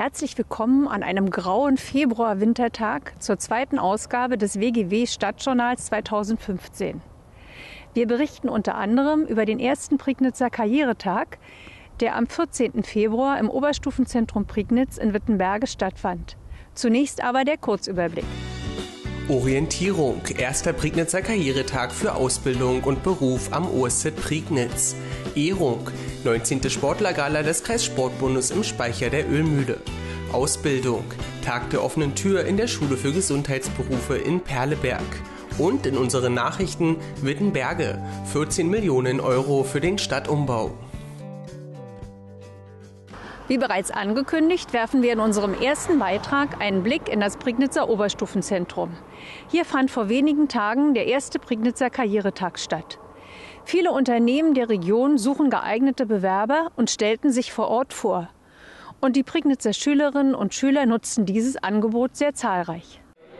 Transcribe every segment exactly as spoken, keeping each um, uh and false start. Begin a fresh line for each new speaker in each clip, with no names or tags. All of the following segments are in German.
Herzlich willkommen an einem grauen Februar-Wintertag zur zweiten Ausgabe des W G W Stadtjournals zweitausendfünfzehn. Wir berichten unter anderem über den ersten Prignitzer Karrieretag, der am vierzehnten Februar im Oberstufenzentrum Prignitz in Wittenberge stattfand. Zunächst aber der Kurzüberblick.
Orientierung, erster Prignitzer Karrieretag für Ausbildung und Beruf am O S Z Prignitz. Ehrung, neunzehnte Sportlergala des Kreissportbundes im Speicher der Ölmühle. Ausbildung, Tag der offenen Tür in der Schule für Gesundheitsberufe in Perleberg. Und in unseren Nachrichten Wittenberge, vierzehn Millionen Euro für den Stadtumbau.
Wie bereits angekündigt, werfen wir in unserem ersten Beitrag einen Blick in das Prignitzer Oberstufenzentrum. Hier fand vor wenigen Tagen der erste Prignitzer Karrieretag statt. Viele Unternehmen der Region suchen geeignete Bewerber und stellten sich vor Ort vor. Und die Prignitzer Schülerinnen und Schüler nutzten dieses Angebot sehr zahlreich.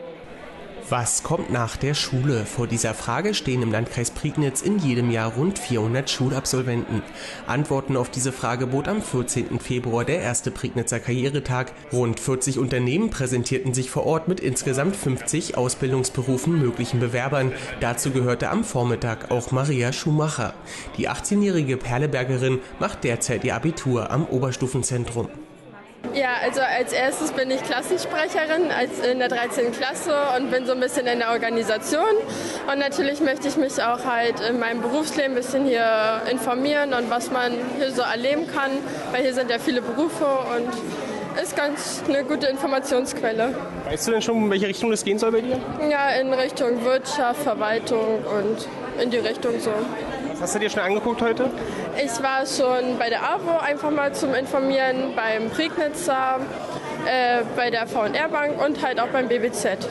Was kommt nach der Schule? Vor dieser Frage stehen im Landkreis Prignitz in jedem Jahr rund vierhundert Schulabsolventen. Antworten auf diese Frage bot am vierzehnten Februar der erste Prignitzer Karrieretag. Rund vierzig Unternehmen präsentierten sich vor Ort mit insgesamt fünfzig Ausbildungsberufen möglichen Bewerbern. Dazu gehörte am Vormittag auch Maria Schumacher. Die achtzehnjährige Perlebergerin macht derzeit ihr Abitur am Oberstufenzentrum.
Ja, also als erstes bin ich Klassensprecherin als in der dreizehnten Klasse und bin so ein bisschen in der Organisation. Und natürlich möchte ich mich auch halt in meinem Berufsleben ein bisschen hier informieren und was man hier so erleben kann, weil hier sind ja viele Berufe und ist ganz eine gute Informationsquelle.
Weißt du denn schon, in welche Richtung es gehen soll bei dir?
Ja, in Richtung Wirtschaft, Verwaltung und in die Richtung so.
Was hast du dir schon angeguckt heute?
Ich war schon bei der A W O einfach mal zum Informieren, beim Prignitzer, äh, bei der V und R Bank und halt auch beim B B Z.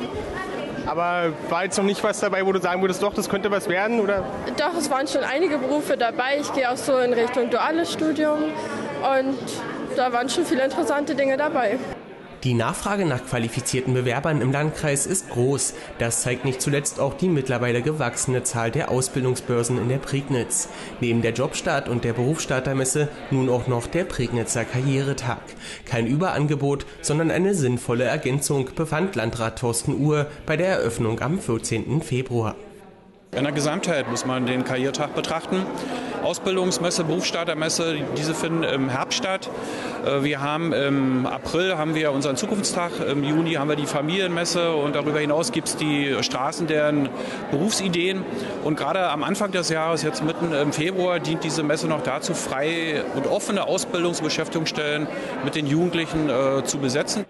Aber war jetzt noch nicht was dabei, wo du sagen würdest, doch, das könnte was werden, oder?
Doch, es waren schon einige Berufe dabei. Ich gehe auch so in Richtung duales Studium und da waren schon viele interessante Dinge dabei.
Die Nachfrage nach qualifizierten Bewerbern im Landkreis ist groß. Das zeigt nicht zuletzt auch die mittlerweile gewachsene Zahl der Ausbildungsbörsen in der Prignitz. Neben der Jobstart und der Berufsstartermesse nun auch noch der Prignitzer Karrieretag. Kein Überangebot, sondern eine sinnvolle Ergänzung, befand Landrat Thorsten Uhr bei der Eröffnung am vierzehnten Februar.
In der Gesamtheit muss man den Karrieretag betrachten. Ausbildungsmesse, Berufsstartermesse, diese finden im Herbst statt. Wir haben im April haben wir unseren Zukunftstag, im Juni haben wir die Familienmesse und darüber hinaus gibt es die Straßen deren Berufsideen. Und gerade am Anfang des Jahres, jetzt mitten im Februar, dient diese Messe noch dazu, freie und offene Ausbildungs- und Beschäftigungsstellen mit den Jugendlichen äh, zu besetzen.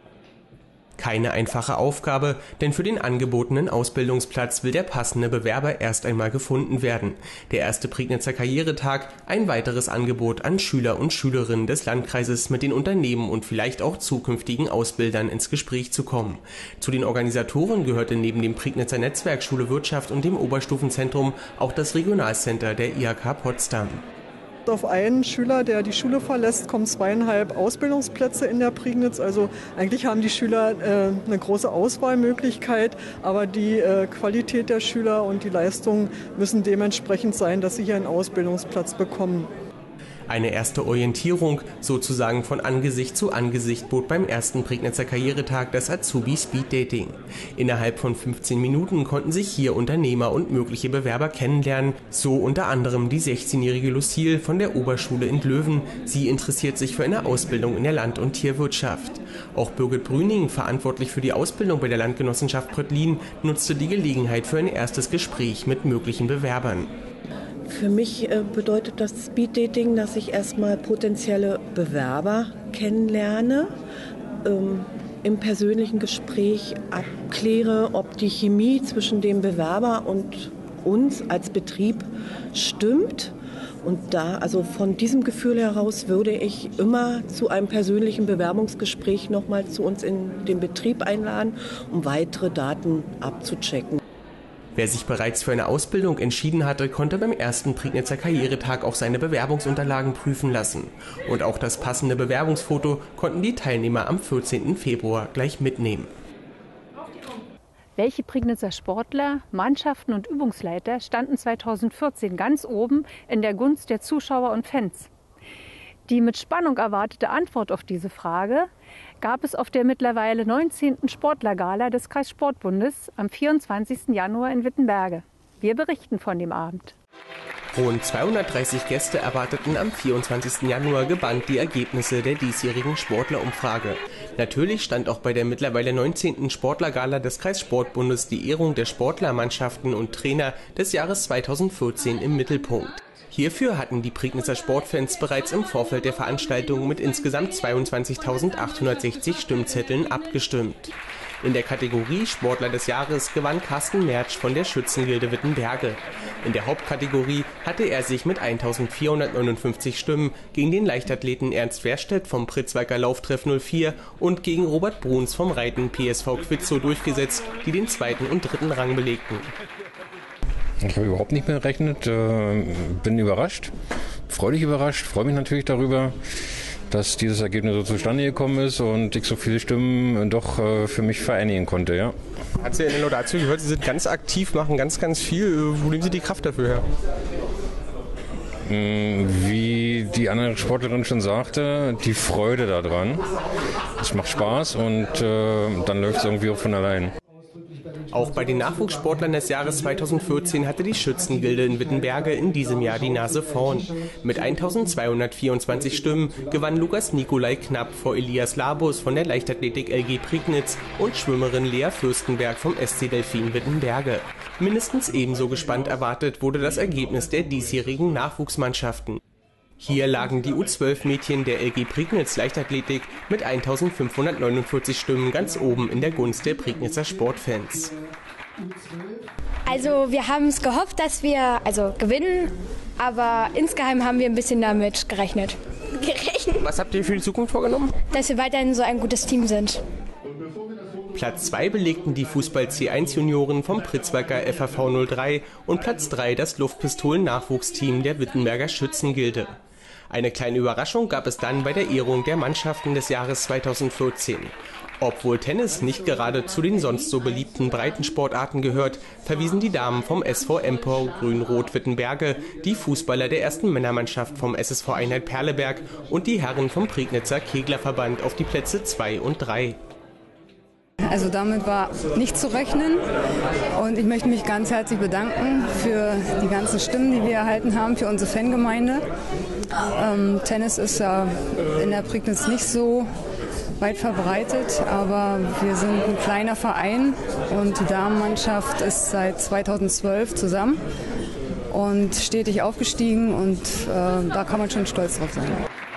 Keine einfache Aufgabe, denn für den angebotenen Ausbildungsplatz will der passende Bewerber erst einmal gefunden werden. Der erste Prignitzer Karrieretag, ein weiteres Angebot an Schüler und Schülerinnen des Landkreises, mit den Unternehmen und vielleicht auch zukünftigen Ausbildern ins Gespräch zu kommen. Zu den Organisatoren gehörte neben dem Prignitzer Netzwerk Schule Wirtschaft und dem Oberstufenzentrum auch das Regionalcenter der I H K Potsdam.
Auf einen Schüler, der die Schule verlässt, kommen zweieinhalb Ausbildungsplätze in der Prignitz. Also eigentlich haben die Schüler äh, eine große Auswahlmöglichkeit, aber die äh, Qualität der Schüler und die Leistungen müssen dementsprechend sein, dass sie hier einen Ausbildungsplatz bekommen.
Eine erste Orientierung, sozusagen von Angesicht zu Angesicht, bot beim ersten Prignitzer Karrieretag das Azubi Speed Dating. Innerhalb von fünfzehn Minuten konnten sich hier Unternehmer und mögliche Bewerber kennenlernen, so unter anderem die sechzehnjährige Lucille von der Oberschule in Löwen. Sie interessiert sich für eine Ausbildung in der Land- und Tierwirtschaft. Auch Birgit Brüning, verantwortlich für die Ausbildung bei der Landgenossenschaft Pröttlin, nutzte die Gelegenheit für ein erstes Gespräch mit möglichen Bewerbern.
Für mich bedeutet das Speeddating, dass ich erstmal potenzielle Bewerber kennenlerne, ähm, im persönlichen Gespräch abkläre, ob die Chemie zwischen dem Bewerber und uns als Betrieb stimmt. Und da, also von diesem Gefühl heraus, würde ich immer zu einem persönlichen Bewerbungsgespräch nochmal zu uns in den Betrieb einladen, um weitere Daten abzuchecken.
Wer sich bereits für eine Ausbildung entschieden hatte, konnte beim ersten Prignitzer Karrieretag auch seine Bewerbungsunterlagen prüfen lassen. Und auch das passende Bewerbungsfoto konnten die Teilnehmer am vierzehnten Februar gleich mitnehmen.
Welche Prignitzer Sportler, Mannschaften und Übungsleiter standen zweitausendvierzehn ganz oben in der Gunst der Zuschauer und Fans? Die mit Spannung erwartete Antwort auf diese Frage gab es auf der mittlerweile neunzehnten Sportlergala des Kreissportbundes am vierundzwanzigsten Januar in Wittenberge. Wir berichten von dem Abend.
Rund zweihundertdreißig Gäste erwarteten am vierundzwanzigsten Januar gebannt die Ergebnisse der diesjährigen Sportlerumfrage. Natürlich stand auch bei der mittlerweile neunzehnten Sportlergala des Kreissportbundes die Ehrung der Sportlermannschaften und Trainer des Jahres zweitausendvierzehn im Mittelpunkt. Hierfür hatten die Prignitzer Sportfans bereits im Vorfeld der Veranstaltung mit insgesamt zweiundzwanzigtausendachthundertsechzig Stimmzetteln abgestimmt. In der Kategorie Sportler des Jahres gewann Carsten Mertsch von der Schützengilde Wittenberge. In der Hauptkategorie hatte er sich mit eintausendvierhundertneunundfünfzig Stimmen gegen den Leichtathleten Ernst Werstedt vom Pritzwalker Lauftreff null vier und gegen Robert Bruns vom Reiten P S V Quitzow durchgesetzt, die den zweiten und dritten Rang belegten.
Ich habe überhaupt nicht mehr gerechnet, äh, bin überrascht, freudig überrascht, freue mich natürlich darüber, dass dieses Ergebnis so zustande gekommen ist und ich so viele Stimmen doch äh, für mich vereinigen konnte, ja.
Hat Sie in der Laudatio gehört, Sie sind ganz aktiv, machen ganz, ganz viel. Wo nehmen Sie die Kraft dafür her?
Wie die andere Sportlerin schon sagte, die Freude daran. Es macht Spaß und äh, dann läuft es irgendwie auch von allein.
Auch bei den Nachwuchssportlern des Jahres zweitausendvierzehn hatte die Schützengilde in Wittenberge in diesem Jahr die Nase vorn. Mit eintausendzweihundertvierundzwanzig Stimmen gewann Lukas Nikolai knapp vor Elias Labus von der Leichtathletik L G Prignitz und Schwimmerin Lea Fürstenberg vom S C Delfin Wittenberge. Mindestens ebenso gespannt erwartet wurde das Ergebnis der diesjährigen Nachwuchsmannschaften. Hier lagen die U zwölf Mädchen der L G Prignitz Leichtathletik mit eintausendfünfhundertneunundvierzig Stimmen ganz oben in der Gunst der Prignitzer Sportfans.
Also wir haben es gehofft, dass wir also gewinnen, aber insgeheim haben wir ein bisschen damit gerechnet.
gerechnet. Was habt ihr für die Zukunft vorgenommen?
Dass wir weiterhin so ein gutes Team sind.
Platz zwei belegten die Fußball C eins Junioren vom Pritzwalker F H V null drei und Platz drei das Luftpistolen-Nachwuchsteam der Wittenberger Schützengilde. Eine kleine Überraschung gab es dann bei der Ehrung der Mannschaften des Jahres zweitausendvierzehn. Obwohl Tennis nicht gerade zu den sonst so beliebten Breitensportarten gehört, verwiesen die Damen vom S V Empor Grün-Rot Wittenberge, die Fußballer der ersten Männermannschaft vom S S V Einheit Perleberg und die Herren vom Prignitzer Keglerverband auf die Plätze zwei und drei.
Also damit war nicht zu rechnen und ich möchte mich ganz herzlich bedanken für die ganzen Stimmen, die wir erhalten haben, für unsere Fangemeinde. Ähm, Tennis ist ja in der Prignitz nicht so weit verbreitet, aber wir sind ein kleiner Verein und die Damenmannschaft ist seit zweitausendzwölf zusammen und stetig aufgestiegen und äh, da kann man schon stolz drauf sein.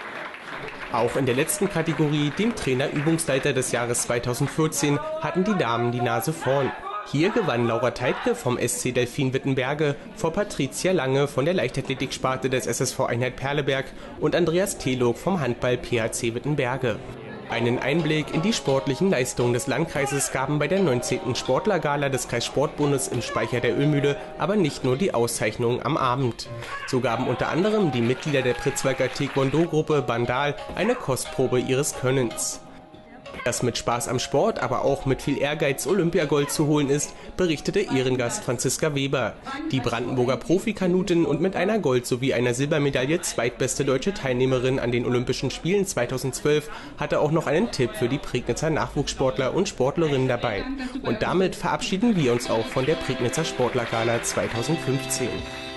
Auch in der letzten Kategorie, dem Trainer-Übungsleiter des Jahres zweitausendvierzehn, hatten die Damen die Nase vorn. Hier gewann Laura Teitke vom S C Delfin Wittenberge vor Patricia Lange von der Leichtathletiksparte des S S V Einheit Perleberg und Andreas Telog vom Handball P H C Wittenberge. Einen Einblick in die sportlichen Leistungen des Landkreises gaben bei der neunzehnten Sportlergala des Kreissportbundes im Speicher der Ölmühle aber nicht nur die Auszeichnungen am Abend. So gaben unter anderem die Mitglieder der Pritzwalker Taekwondo-Gruppe Bandal eine Kostprobe ihres Könnens. Dass mit Spaß am Sport, aber auch mit viel Ehrgeiz Olympiagold zu holen ist, berichtete Ehrengast Franziska Weber. Die Brandenburger Profikanutin und mit einer Gold- sowie einer Silbermedaille zweitbeste deutsche Teilnehmerin an den Olympischen Spielen zweitausendzwölf hatte auch noch einen Tipp für die Prignitzer Nachwuchssportler und Sportlerinnen dabei. Und damit verabschieden wir uns auch von der Prignitzer Sportlergala zweitausendfünfzehn.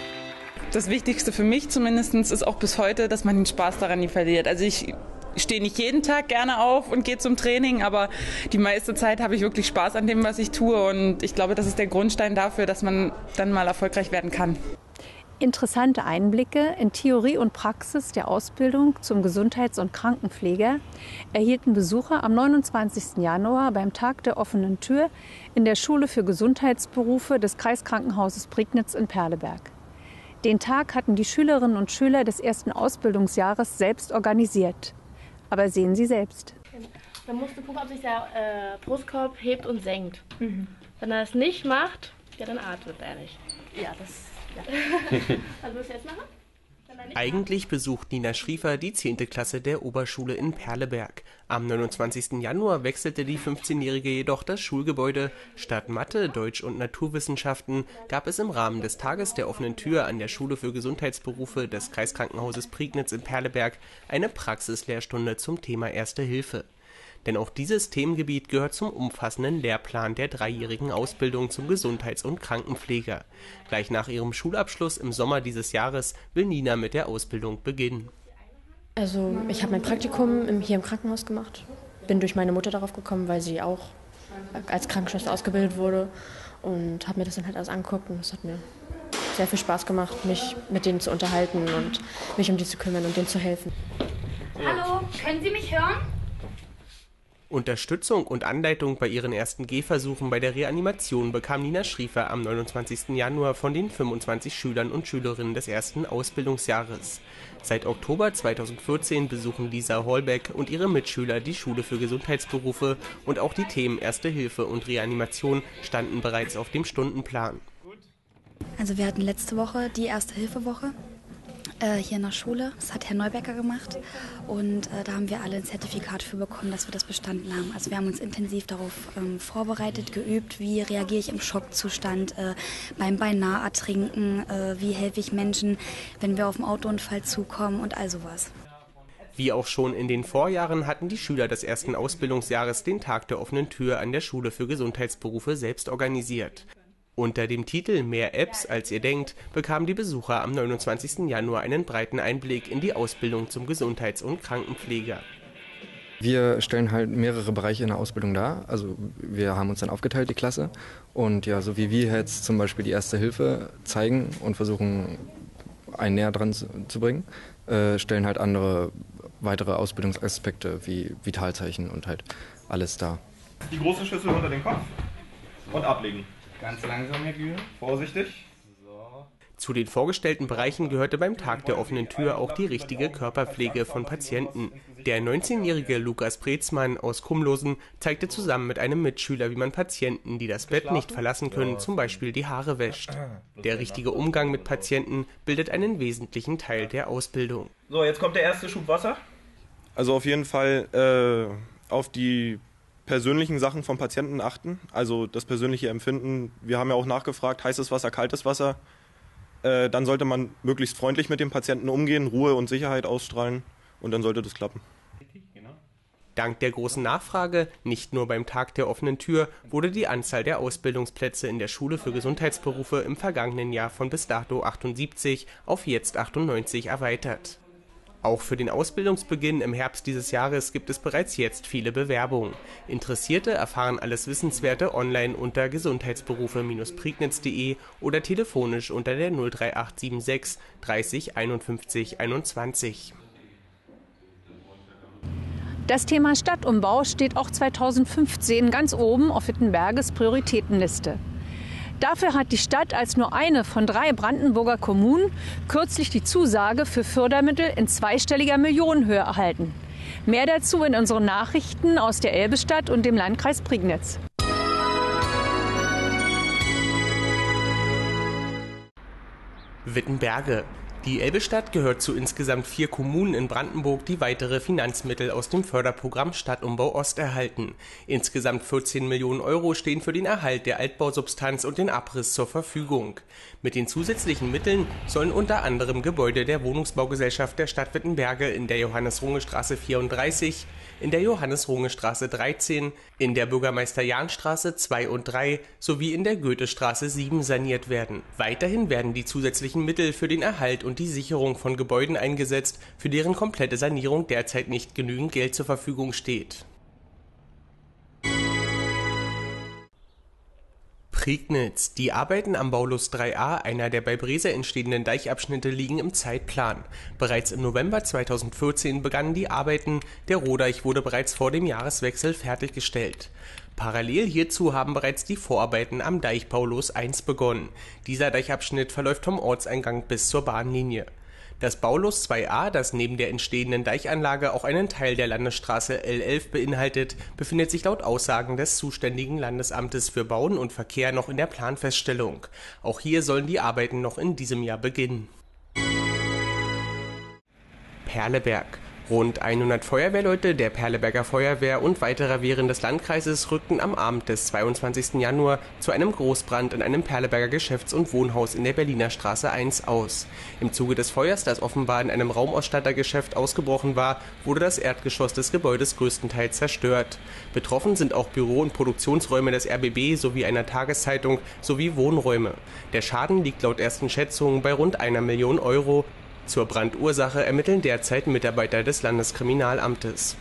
Das Wichtigste für mich zumindest ist auch bis heute, dass man den Spaß daran nie verliert. Also ich Ich stehe nicht jeden Tag gerne auf und gehe zum Training, aber die meiste Zeit habe ich wirklich Spaß an dem, was ich tue. Und ich glaube, das ist der Grundstein dafür, dass man dann mal erfolgreich werden kann.
Interessante Einblicke in Theorie und Praxis der Ausbildung zum Gesundheits- und Krankenpfleger erhielten Besucher am neunundzwanzigsten Januar beim Tag der offenen Tür in der Schule für Gesundheitsberufe des Kreiskrankenhauses Prignitz in Perleberg. Den Tag hatten die Schülerinnen und Schüler des ersten Ausbildungsjahres selbst organisiert. Aber sehen Sie selbst.
Dann musst du gucken, ob sich der äh, Brustkorb hebt und senkt. Mhm. Wenn er das nicht macht, ja, dann atmet er nicht. Ja, das... Ja. Was willst du jetzt machen?
Eigentlich besucht Nina Schriefer die zehnte Klasse der Oberschule in Perleberg. Am neunundzwanzigsten Januar wechselte die fünfzehnjährige jedoch das Schulgebäude. Statt Mathe, Deutsch und Naturwissenschaften gab es im Rahmen des Tages der offenen Tür an der Schule für Gesundheitsberufe des Kreiskrankenhauses Prignitz in Perleberg eine Praxislehrstunde zum Thema Erste Hilfe. Denn auch dieses Themengebiet gehört zum umfassenden Lehrplan der dreijährigen Ausbildung zum Gesundheits- und Krankenpfleger. Gleich nach ihrem Schulabschluss im Sommer dieses Jahres will Nina mit der Ausbildung beginnen.
Also ich habe mein Praktikum im, hier im Krankenhaus gemacht. Bin durch meine Mutter darauf gekommen, weil sie auch als Krankenschwester ausgebildet wurde und habe mir das dann halt alles angeguckt und es hat mir sehr viel Spaß gemacht, mich mit denen zu unterhalten und mich um die zu kümmern und denen zu helfen.
Hallo, können Sie mich hören?
Unterstützung und Anleitung bei ihren ersten Gehversuchen bei der Reanimation bekam Nina Schriefer am neunundzwanzigsten Januar von den fünfundzwanzig Schülern und Schülerinnen des ersten Ausbildungsjahres. Seit Oktober zweitausendvierzehn besuchen Lisa Hallbeck und ihre Mitschüler die Schule für Gesundheitsberufe und auch die Themen Erste Hilfe und Reanimation standen bereits auf dem Stundenplan.
Also wir hatten letzte Woche die Erste-Hilfe-Woche äh, hier in der Schule. Das hat Herr Neubecker gemacht und äh, da haben wir alle ein Zertifikat für bekommen, dass wir das bestanden haben. Also wir haben uns intensiv darauf ähm, vorbereitet, geübt, wie reagiere ich im Schockzustand, äh, beim beinahe Ertrinken, äh, wie helfe ich Menschen, wenn wir auf einen Autounfall zukommen und all sowas.
Wie auch schon in den Vorjahren hatten die Schüler des ersten Ausbildungsjahres den Tag der offenen Tür an der Schule für Gesundheitsberufe selbst organisiert. Unter dem Titel Mehr Apps als ihr denkt, bekamen die Besucher am neunundzwanzigsten Januar einen breiten Einblick in die Ausbildung zum Gesundheits- und Krankenpfleger.
Wir stellen halt mehrere Bereiche in der Ausbildung dar. Also wir haben uns dann aufgeteilt, die Klasse. Und ja, so wie wir jetzt zum Beispiel die Erste Hilfe zeigen und versuchen, einen näher dran zu, zu bringen, äh, stellen halt andere weitere Ausbildungsaspekte wie Vitalzeichen und halt alles dar.
Die große Schüssel unter den Kopf und ablegen. Ganz langsam, Herr Gühe. Vorsichtig. So.
Zu den vorgestellten Bereichen gehörte beim Tag der offenen Tür auch die richtige Körperpflege von Patienten. Der neunzehnjährige Lukas Brezmann aus Kumlosen zeigte zusammen mit einem Mitschüler, wie man Patienten, die das Bett nicht verlassen können, zum Beispiel die Haare wäscht. Der richtige Umgang mit Patienten bildet einen wesentlichen Teil der Ausbildung.
So, jetzt kommt der erste Schub Wasser. Also auf jeden Fall äh, auf die persönlichen Sachen vom Patienten achten, also das persönliche Empfinden. Wir haben ja auch nachgefragt, heißes Wasser, kaltes Wasser. Äh, dann sollte man möglichst freundlich mit dem Patienten umgehen, Ruhe und Sicherheit ausstrahlen und dann sollte das klappen.
Dank der großen Nachfrage, nicht nur beim Tag der offenen Tür, wurde die Anzahl der Ausbildungsplätze in der Schule für Gesundheitsberufe im vergangenen Jahr von bis dato achtundsiebzig auf jetzt achtundneunzig erweitert. Auch für den Ausbildungsbeginn im Herbst dieses Jahres gibt es bereits jetzt viele Bewerbungen. Interessierte erfahren alles Wissenswerte online unter gesundheitsberufe Bindestrich prignitz punkt de oder telefonisch unter der null drei acht sieben sechs dreißig einundfünfzig einundzwanzig.
Das Thema Stadtumbau steht auch zweitausendfünfzehn ganz oben auf Wittenberges Prioritätenliste. Dafür hat die Stadt als nur eine von drei Brandenburger Kommunen kürzlich die Zusage für Fördermittel in zweistelliger Millionenhöhe erhalten. Mehr dazu in unseren Nachrichten aus der Elbestadt und dem Landkreis Prignitz.
Wittenberge. Die Elbestadt gehört zu insgesamt vier Kommunen in Brandenburg, die weitere Finanzmittel aus dem Förderprogramm Stadtumbau Ost erhalten. Insgesamt vierzehn Millionen Euro stehen für den Erhalt der Altbausubstanz und den Abriss zur Verfügung. Mit den zusätzlichen Mitteln sollen unter anderem Gebäude der Wohnungsbaugesellschaft der Stadt Wittenberge in der Johannes-Runge-Straße vierunddreißig, in der Johannes-Runge-Straße dreizehn, in der Bürgermeister-Jahn-Straße zwei und drei sowie in der Goethestraße sieben saniert werden. Weiterhin werden die zusätzlichen Mittel für den Erhalt und die Sicherung von Gebäuden eingesetzt, für deren komplette Sanierung derzeit nicht genügend Geld zur Verfügung steht. Prignitz. Die Arbeiten am Baulust drei a, einer der bei Brese entstehenden Deichabschnitte, liegen im Zeitplan. Bereits im November zweitausendvierzehn begannen die Arbeiten, der Rohdeich wurde bereits vor dem Jahreswechsel fertiggestellt. Parallel hierzu haben bereits die Vorarbeiten am Deich Baulust eins begonnen. Dieser Deichabschnitt verläuft vom Ortseingang bis zur Bahnlinie. Das Baulust zwei a, das neben der entstehenden Deichanlage auch einen Teil der Landesstraße L elf beinhaltet, befindet sich laut Aussagen des zuständigen Landesamtes für Bauen und Verkehr noch in der Planfeststellung. Auch hier sollen die Arbeiten noch in diesem Jahr beginnen. Perleberg. Rund hundert Feuerwehrleute der Perleberger Feuerwehr und weiterer Wehren des Landkreises rückten am Abend des zweiundzwanzigsten Januar zu einem Großbrand in einem Perleberger Geschäfts- und Wohnhaus in der Berliner Straße eins aus. Im Zuge des Feuers, das offenbar in einem Raumausstattergeschäft ausgebrochen war, wurde das Erdgeschoss des Gebäudes größtenteils zerstört. Betroffen sind auch Büro- und Produktionsräume des R B B sowie einer Tageszeitung sowie Wohnräume. Der Schaden liegt laut ersten Schätzungen bei rund einer Million Euro. Zur Brandursache ermitteln derzeit Mitarbeiter des Landeskriminalamtes.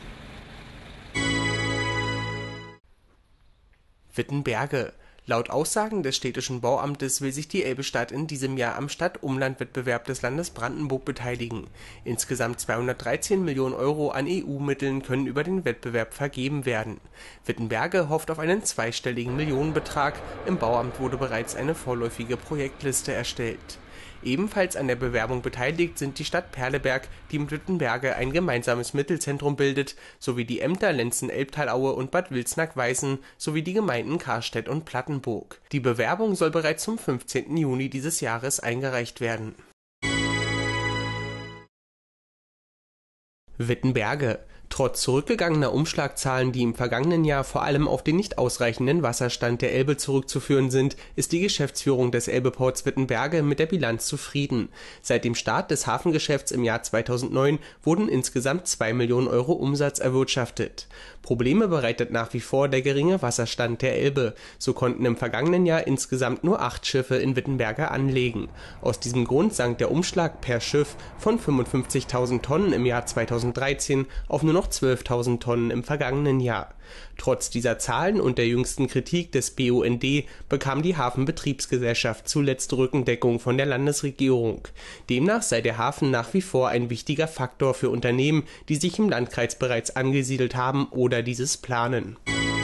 Wittenberge. Laut Aussagen des städtischen Bauamtes will sich die Elbe-Stadt in diesem Jahr am Stadt-Umland-Wettbewerb des Landes Brandenburg beteiligen. Insgesamt zweihundertdreizehn Millionen Euro an E U-Mitteln können über den Wettbewerb vergeben werden. Wittenberge hofft auf einen zweistelligen Millionenbetrag. Im Bauamt wurde bereits eine vorläufige Projektliste erstellt. Ebenfalls an der Bewerbung beteiligt sind die Stadt Perleberg, die mit Wittenberge ein gemeinsames Mittelzentrum bildet, sowie die Ämter Lenzen-Elbtalaue und Bad Wilsnack-Weißen sowie die Gemeinden Karstedt und Plattenburg. Die Bewerbung soll bereits zum fünfzehnten Juni dieses Jahres eingereicht werden. Wittenberge. Trotz zurückgegangener Umschlagzahlen, die im vergangenen Jahr vor allem auf den nicht ausreichenden Wasserstand der Elbe zurückzuführen sind, ist die Geschäftsführung des Elbeports Wittenberge mit der Bilanz zufrieden. Seit dem Start des Hafengeschäfts im Jahr zweitausendneun wurden insgesamt zwei Millionen Euro Umsatz erwirtschaftet. Probleme bereitet nach wie vor der geringe Wasserstand der Elbe. So konnten im vergangenen Jahr insgesamt nur acht Schiffe in Wittenberge anlegen. Aus diesem Grund sank der Umschlag per Schiff von fünfundfünfzigtausend Tonnen im Jahr zweitausenddreizehn auf nur noch zwölftausend Tonnen im vergangenen Jahr. Trotz dieser Zahlen und der jüngsten Kritik des B U N D bekam die Hafenbetriebsgesellschaft zuletzt Rückendeckung von der Landesregierung. Demnach sei der Hafen nach wie vor ein wichtiger Faktor für Unternehmen, die sich im Landkreis bereits angesiedelt haben oder dieses planen.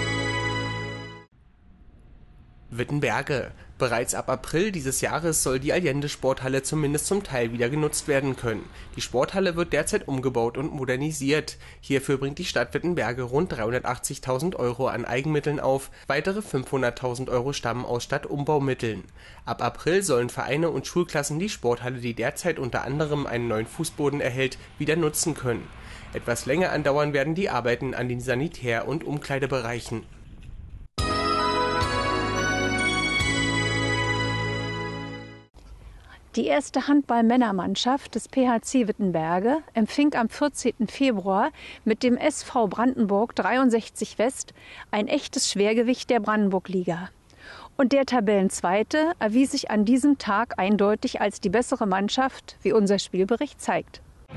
Wittenberge. Bereits ab April dieses Jahres soll die Allende-Sporthalle zumindest zum Teil wieder genutzt werden können. Die Sporthalle wird derzeit umgebaut und modernisiert. Hierfür bringt die Stadt Wittenberge rund dreihundertachtzigtausend Euro an Eigenmitteln auf, weitere fünfhunderttausend Euro stammen aus Stadtumbaumitteln. Ab April sollen Vereine und Schulklassen die Sporthalle, die derzeit unter anderem einen neuen Fußboden erhält, wieder nutzen können. Etwas länger andauern werden die Arbeiten an den Sanitär- und Umkleidebereichen.
Die erste Handball-Männermannschaft des P H C Wittenberge empfing am vierzehnten Februar mit dem S V Brandenburg dreiundsechzig West ein echtes Schwergewicht der Brandenburg-Liga. Und der Tabellenzweite erwies sich an diesem Tag eindeutig als die bessere Mannschaft, wie unser Spielbericht zeigt.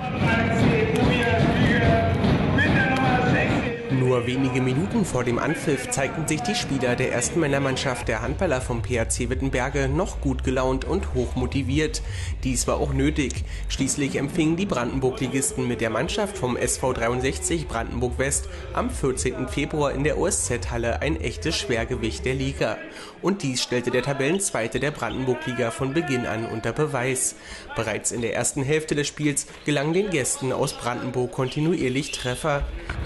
Nur wenige Minuten vor dem Anpfiff zeigten sich die Spieler der ersten Männermannschaft der Handballer vom P H C Wittenberge noch gut gelaunt und hoch motiviert. Dies war auch nötig. Schließlich empfingen die Brandenburg-Ligisten mit der Mannschaft vom S V dreiundsechzig Brandenburg West am vierzehnten Februar in der O S Z-Halle ein echtes Schwergewicht der Liga. Und dies stellte der Tabellenzweite der Brandenburg-Liga von Beginn an unter Beweis. Bereits in der ersten Hälfte des Spiels gelangen den Gästen aus Brandenburg kontinuierlich Treffer.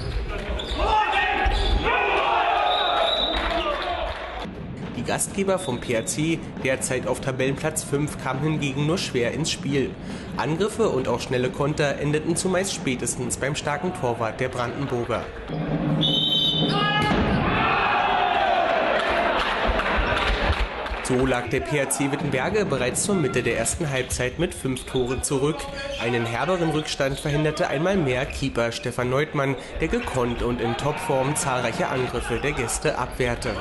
Die Gastgeber vom P H C, derzeit auf Tabellenplatz fünf, kamen hingegen nur schwer ins Spiel. Angriffe und auch schnelle Konter endeten zumeist spätestens beim starken Torwart der Brandenburger. So lag der P H C Wittenberge bereits zur Mitte der ersten Halbzeit mit fünf Toren zurück. Einen herberen Rückstand verhinderte einmal mehr Keeper Stefan Neutmann, der gekonnt und in Topform zahlreiche Angriffe der Gäste abwehrte.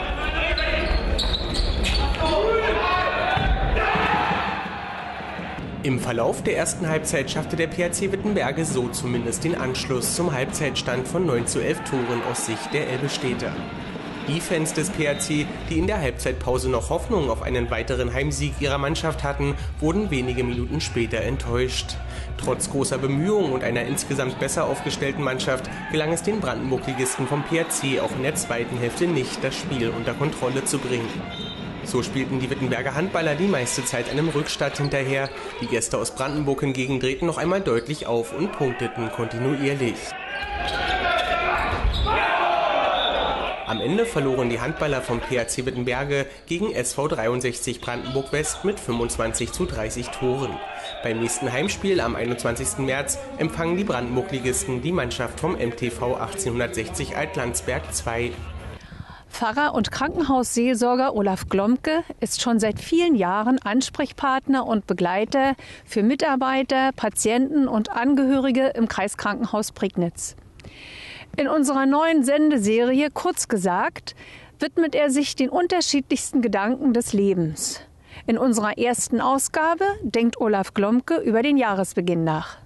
Im Verlauf der ersten Halbzeit schaffte der P H C Wittenberge so zumindest den Anschluss zum Halbzeitstand von neun zu elf Toren aus Sicht der Elbe-Städter. Die Fans des P H C, die in der Halbzeitpause noch Hoffnung auf einen weiteren Heimsieg ihrer Mannschaft hatten, wurden wenige Minuten später enttäuscht. Trotz großer Bemühungen und einer insgesamt besser aufgestellten Mannschaft gelang es den Brandenburg-Ligisten vom P H C auch in der zweiten Hälfte nicht, das Spiel unter Kontrolle zu bringen. So spielten die Wittenberger Handballer die meiste Zeit einem Rückstand hinterher. Die Gäste aus Brandenburg hingegen drehten noch einmal deutlich auf und punkteten kontinuierlich. Am Ende verloren die Handballer vom P H C Wittenberge gegen S V dreiundsechzig Brandenburg West mit fünfundzwanzig zu dreißig Toren. Beim nächsten Heimspiel am einundzwanzigsten März empfangen die Brandenburg-Ligisten die Mannschaft vom M T V achtzehnhundertsechzig Altlandsberg zwei.
Pfarrer und Krankenhausseelsorger Olaf Glomke ist schon seit vielen Jahren Ansprechpartner und Begleiter für Mitarbeiter, Patienten und Angehörige im Kreiskrankenhaus Prignitz. In unserer neuen Sendeserie Kurz gesagt widmet er sich den unterschiedlichsten Gedanken des Lebens. In unserer ersten Ausgabe denkt Olaf Glomke über den Jahresbeginn nach.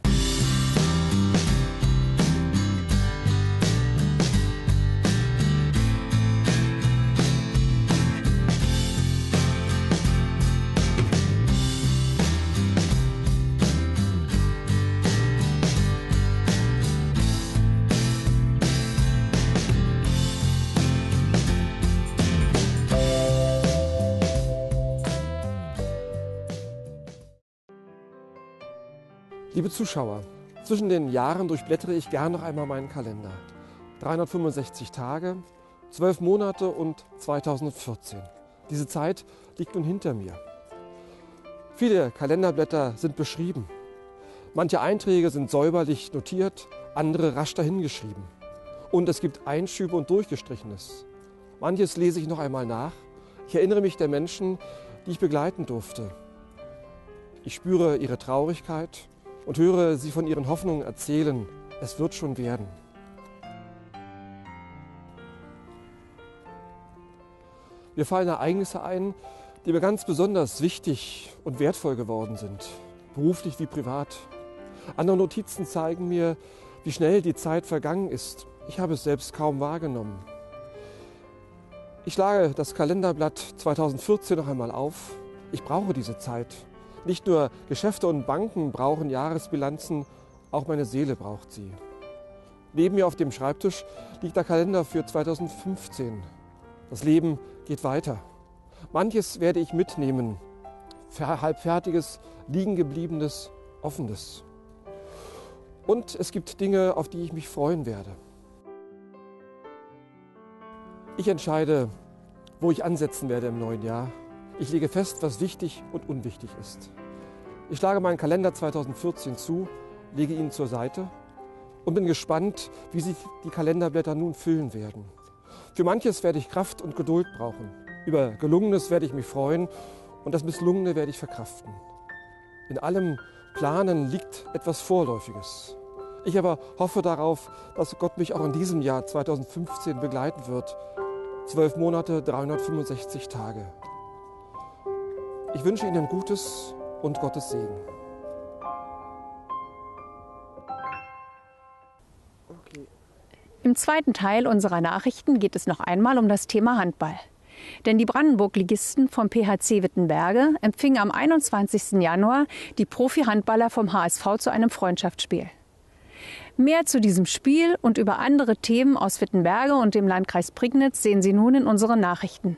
Liebe Zuschauer, zwischen den Jahren durchblättere ich gern noch einmal meinen Kalender. dreihundertfünfundsechzig Tage, zwölf Monate und zweitausendvierzehn. Diese Zeit liegt nun hinter mir. Viele Kalenderblätter sind beschrieben. Manche Einträge sind säuberlich notiert, andere rasch dahingeschrieben. Und es gibt Einschübe und Durchgestrichenes. Manches lese ich noch einmal nach. Ich erinnere mich der Menschen, die ich begleiten durfte. Ich spüre ihre Traurigkeit und höre sie von ihren Hoffnungen erzählen. Es wird schon werden. Mir fallen Ereignisse ein, die mir ganz besonders wichtig und wertvoll geworden sind, beruflich wie privat. Andere Notizen zeigen mir, wie schnell die Zeit vergangen ist. Ich habe es selbst kaum wahrgenommen. Ich schlage das Kalenderblatt zweitausendvierzehn noch einmal auf. Ich brauche diese Zeit. Nicht nur Geschäfte und Banken brauchen Jahresbilanzen, auch meine Seele braucht sie. Neben mir auf dem Schreibtisch liegt der Kalender für zweitausendfünfzehn. Das Leben geht weiter. Manches werde ich mitnehmen. Halbfertiges, liegengebliebenes, offenes. Und es gibt Dinge, auf die ich mich freuen werde. Ich entscheide, wo ich ansetzen werde im neuen Jahr. Ich lege fest, was wichtig und unwichtig ist. Ich schlage meinen Kalender zweitausendvierzehn zu, lege ihn zur Seite und bin gespannt, wie sich die Kalenderblätter nun füllen werden. Für manches werde ich Kraft und Geduld brauchen. Über Gelungenes werde ich mich freuen und das Misslungene werde ich verkraften. In allem Planen liegt etwas Vorläufiges. Ich aber hoffe darauf, dass Gott mich auch in diesem Jahr zweitausendfünfzehn begleiten wird. Zwölf Monate, dreihundertfünfundsechzig Tage. Ich wünsche Ihnen Gutes und Gottes Segen.
Okay. Im zweiten Teil unserer Nachrichten geht es noch einmal um das Thema Handball. Denn die Brandenburg-Ligisten vom P H C Wittenberge empfingen am einundzwanzigsten Januar die Profi-Handballer vom H S V zu einem Freundschaftsspiel. Mehr zu diesem Spiel und über andere Themen aus Wittenberge und dem Landkreis Prignitz sehen Sie nun in unseren Nachrichten.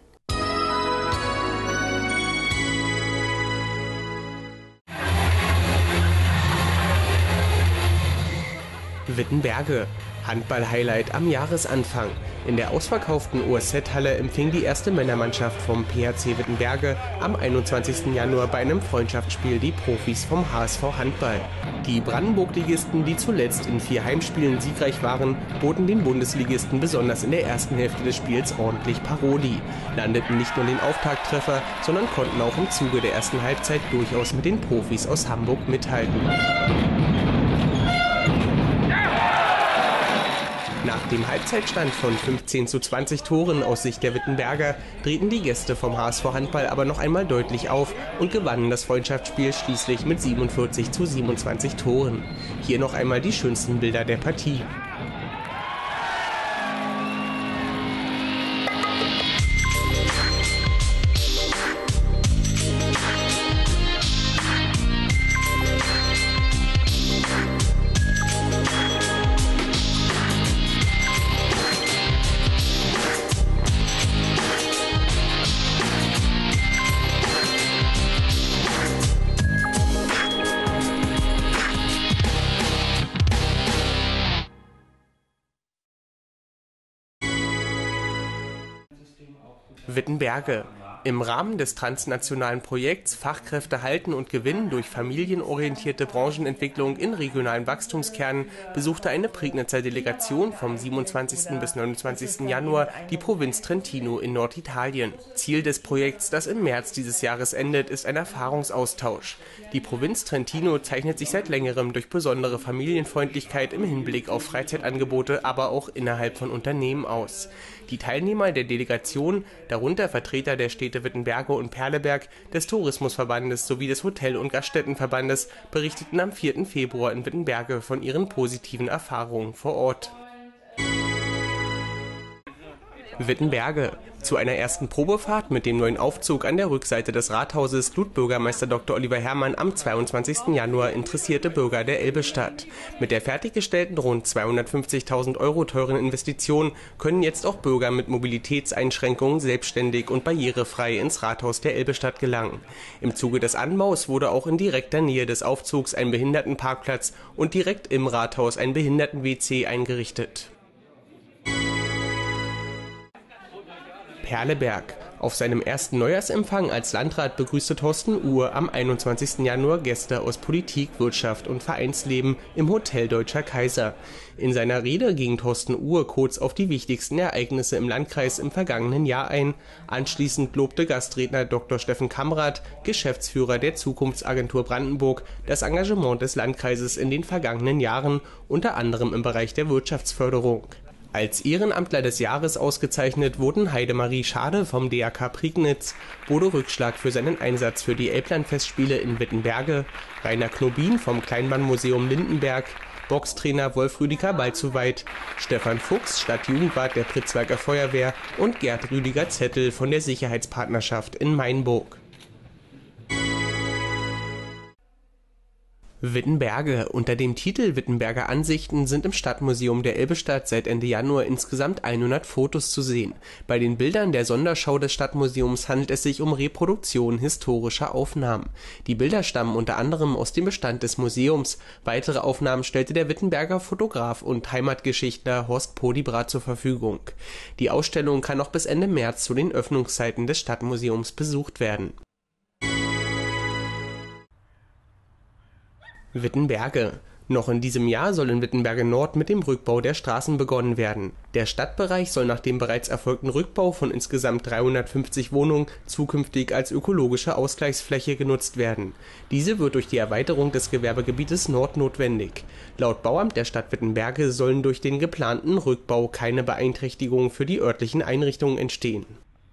Wittenberge. Handball-Highlight am Jahresanfang. In der ausverkauften O S Z-Halle empfing die erste Männermannschaft vom P H C Wittenberge am einundzwanzigsten Januar bei einem Freundschaftsspiel die Profis vom H S V Handball. Die Brandenburg-Ligisten, die zuletzt in vier Heimspielen siegreich waren, boten den Bundesligisten besonders in der ersten Hälfte des Spiels ordentlich Paroli, landeten nicht nur den Auftakttreffer, sondern konnten auch im Zuge der ersten Halbzeit durchaus mit den Profis aus Hamburg mithalten. Nach dem Halbzeitstand von fünfzehn zu zwanzig Toren aus Sicht der Wittenberger drehten die Gäste vom H S V Handball aber noch einmal deutlich auf und gewannen das Freundschaftsspiel schließlich mit siebenundvierzig zu siebenundzwanzig Toren. Hier noch einmal die schönsten Bilder der Partie. Wittenberge. Im Rahmen des transnationalen Projekts Fachkräfte halten und gewinnen durch familienorientierte Branchenentwicklung in regionalen Wachstumskernen besuchte eine Prignitzer Delegation vom siebenundzwanzigsten bis neunundzwanzigsten Januar die Provinz Trentino in Norditalien. Ziel des Projekts, das im März dieses Jahres endet, ist ein Erfahrungsaustausch. Die Provinz Trentino zeichnet sich seit längerem durch besondere Familienfreundlichkeit im Hinblick auf Freizeitangebote, aber auch innerhalb von Unternehmen aus. Die Teilnehmer der Delegation, darunter Vertreter der Städte Wittenberge und Perleberg, des Tourismusverbandes sowie des Hotel- und Gaststättenverbandes, berichteten am vierten Februar in Wittenberge von ihren positiven Erfahrungen vor Ort. Wittenberge. Zu einer ersten Probefahrt mit dem neuen Aufzug an der Rückseite des Rathauses lud Bürgermeister Doktor Oliver Herrmann am zweiundzwanzigsten Januar interessierte Bürger der Elbestadt. Mit der fertiggestellten rund zweihundertfünfzigtausend Euro teuren Investition können jetzt auch Bürger mit Mobilitätseinschränkungen selbstständig und barrierefrei ins Rathaus der Elbestadt gelangen. Im Zuge des Anbaus wurde auch in direkter Nähe des Aufzugs ein Behindertenparkplatz und direkt im Rathaus ein Behinderten-W C eingerichtet. Perleberg. Auf seinem ersten Neujahrsempfang als Landrat begrüßte Thorsten Uhr am einundzwanzigsten Januar Gäste aus Politik, Wirtschaft und Vereinsleben im Hotel Deutscher Kaiser. In seiner Rede ging Thorsten Uhr kurz auf die wichtigsten Ereignisse im Landkreis im vergangenen Jahr ein. Anschließend lobte Gastredner Doktor Steffen Kamrath, Geschäftsführer der Zukunftsagentur Brandenburg, das Engagement des Landkreises in den vergangenen Jahren, unter anderem im Bereich der Wirtschaftsförderung. Als Ehrenamtler des Jahres ausgezeichnet wurden Heidemarie Schade vom D A K Prignitz, Bodo Rückschlag für seinen Einsatz für die Elblandfestspiele in Wittenberge, Rainer Knobin vom Kleinbahnmuseum Lindenberg, Boxtrainer Wolf-Rüdiger Balzuweit, Stefan Fuchs, Stadtjugendwart der Pritzwerker Feuerwehr und Gerd Rüdiger Zettel von der Sicherheitspartnerschaft in Mainburg. Wittenberge. Unter dem Titel Wittenberger Ansichten sind im Stadtmuseum der Elbestadt seit Ende Januar insgesamt hundert Fotos zu sehen. Bei den Bildern der Sonderschau des Stadtmuseums handelt es sich um Reproduktionen historischer Aufnahmen. Die Bilder stammen unter anderem aus dem Bestand des Museums. Weitere Aufnahmen stellte der Wittenberger Fotograf und Heimatgeschichtler Horst Podibra zur Verfügung. Die Ausstellung kann noch bis Ende März zu den Öffnungszeiten des Stadtmuseums besucht werden. Wittenberge. Noch in diesem Jahr soll in Wittenberge Nord mit dem Rückbau der Straßen begonnen werden. Der Stadtbereich soll nach dem bereits erfolgten Rückbau von insgesamt dreihundertfünfzig Wohnungen zukünftig als ökologische Ausgleichsfläche genutzt werden. Diese wird durch die Erweiterung des Gewerbegebietes Nord notwendig. Laut Bauamt der Stadt Wittenberge sollen durch den geplanten Rückbau keine Beeinträchtigungen für die örtlichen Einrichtungen entstehen.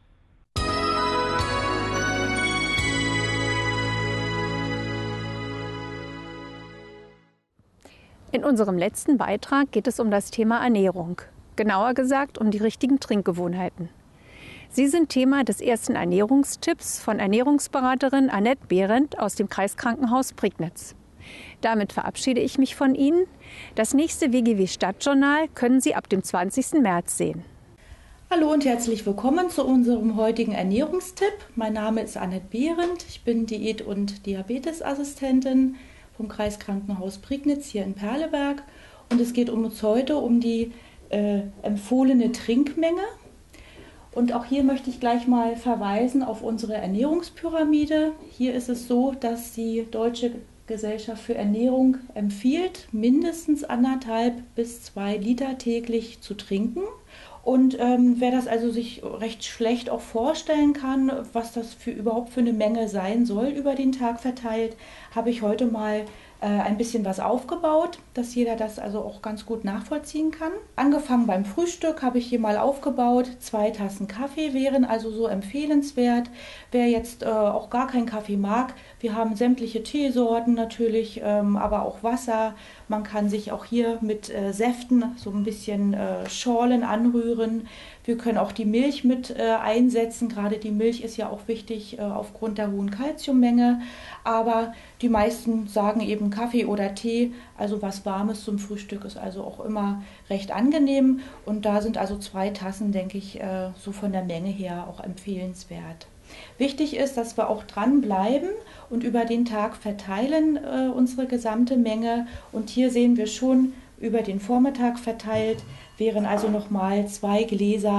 In unserem letzten Beitrag geht es um das Thema Ernährung. Genauer gesagt um die richtigen Trinkgewohnheiten. Sie sind Thema des ersten Ernährungstipps von Ernährungsberaterin Annette Behrendt aus dem Kreiskrankenhaus Prignitz. Damit verabschiede ich mich von Ihnen. Das nächste W G W Stadtjournal können Sie ab dem zwanzigsten März sehen.
Hallo und herzlich willkommen zu unserem heutigen Ernährungstipp. Mein Name ist Annette Behrendt. Ich bin Diät- und Diabetesassistentin vom Kreiskrankenhaus Prignitz hier in Perleberg. Und es geht uns heute um die äh, empfohlene Trinkmenge. Und auch hier möchte ich gleich mal verweisen auf unsere Ernährungspyramide. Hier ist es so, dass die Deutsche Gesellschaft für Ernährung empfiehlt, mindestens anderthalb bis zwei Liter täglich zu trinken. Und ähm, wer das also sich recht schlecht auch vorstellen kann, was das für überhaupt für eine Menge sein soll über den Tag verteilt, habe ich heute mal äh, ein bisschen was aufgebaut, dass jeder das also auch ganz gut nachvollziehen kann. Angefangen beim Frühstück habe ich hier mal aufgebaut, zwei Tassen Kaffee wären also so empfehlenswert. Wer jetzt äh, auch gar keinen Kaffee mag, wir haben sämtliche Teesorten natürlich, ähm, aber auch Wasser. Man kann sich auch hier mit äh, Säften so ein bisschen äh, Schorlen anrühren. Wir können auch die Milch mit äh, einsetzen. Gerade die Milch ist ja auch wichtig äh, aufgrund der hohen Kalziummenge. Aber die meisten sagen eben Kaffee oder Tee. Also was Warmes zum Frühstück ist also auch immer recht angenehm. Und da sind also zwei Tassen, denke ich, äh, so von der Menge her auch empfehlenswert. Wichtig ist, dass wir auch dranbleiben und über den Tag verteilen äh, unsere gesamte Menge. Und hier sehen wir schon, über den Vormittag verteilt wären also nochmal zwei Gläser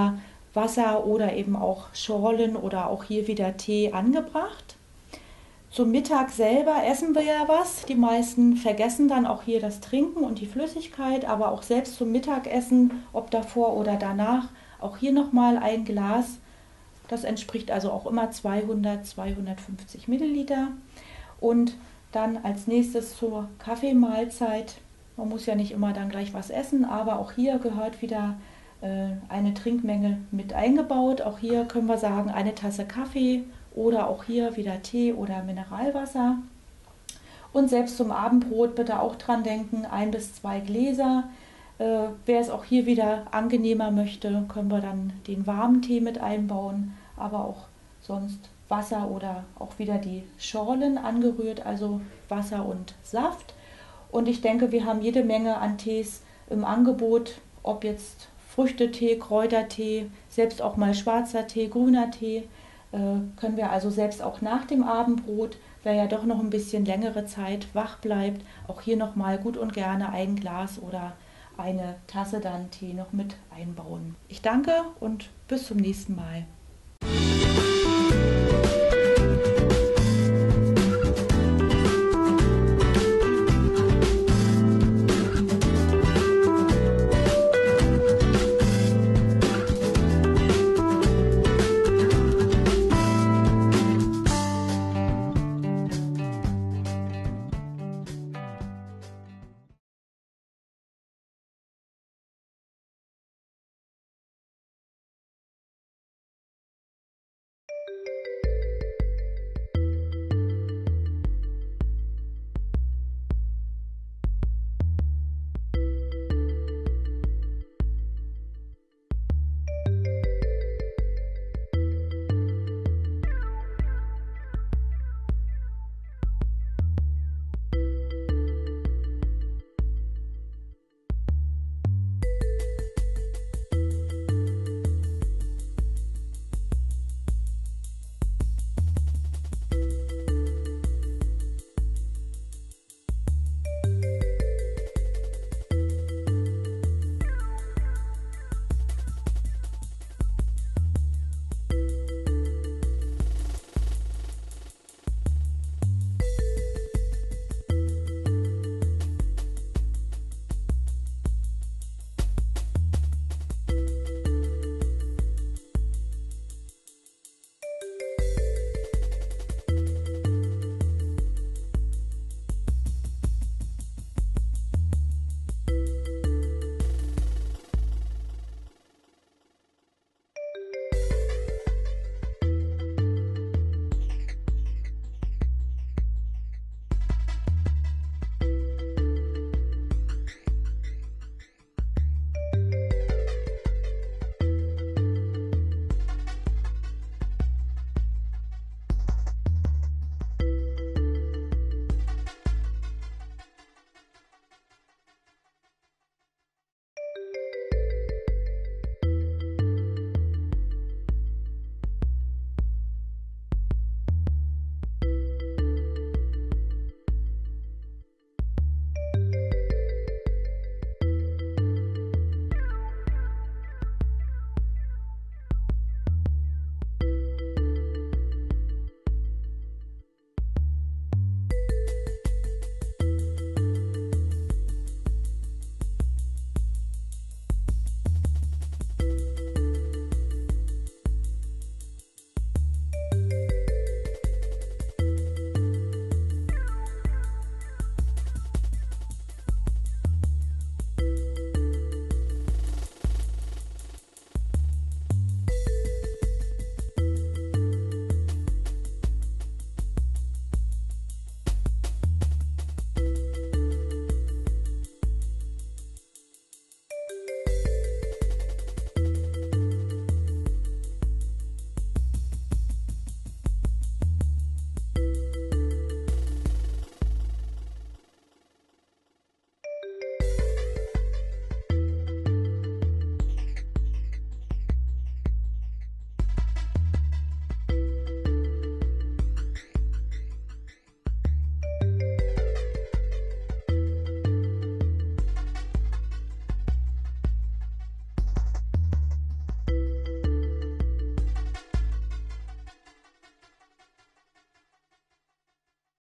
Wasser oder eben auch Schorlen oder auch hier wieder Tee angebracht. Zum Mittag selber essen wir ja was. Die meisten vergessen dann auch hier das Trinken und die Flüssigkeit, aber auch selbst zum Mittagessen, ob davor oder danach, auch hier nochmal ein Glas. Das entspricht also auch immer zweihundert, zweihundertfünfzig Milliliter. Und dann als nächstes zur Kaffeemahlzeit. Man muss ja nicht immer dann gleich was essen, aber auch hier gehört wieder äh, eine Trinkmenge mit eingebaut. Auch hier können wir sagen, eine Tasse Kaffee oder auch hier wieder Tee oder Mineralwasser. Und selbst zum Abendbrot bitte auch dran denken, ein bis zwei Gläser. Äh, wer es auch hier wieder angenehmer möchte, können wir dann den warmen Tee mit einbauen, aber auch sonst Wasser oder auch wieder die Schorlen angerührt, also Wasser und Saft. Und ich denke, wir haben jede Menge an Tees im Angebot, ob jetzt Früchtetee, Kräutertee, selbst auch mal schwarzer Tee, grüner Tee, äh, können wir also selbst auch nach dem Abendbrot, wer ja doch noch ein bisschen längere Zeit wach bleibt, auch hier nochmal gut und gerne ein Glas oder eine Tasse dann Tee noch mit einbauen. Ich danke und bis zum nächsten Mal.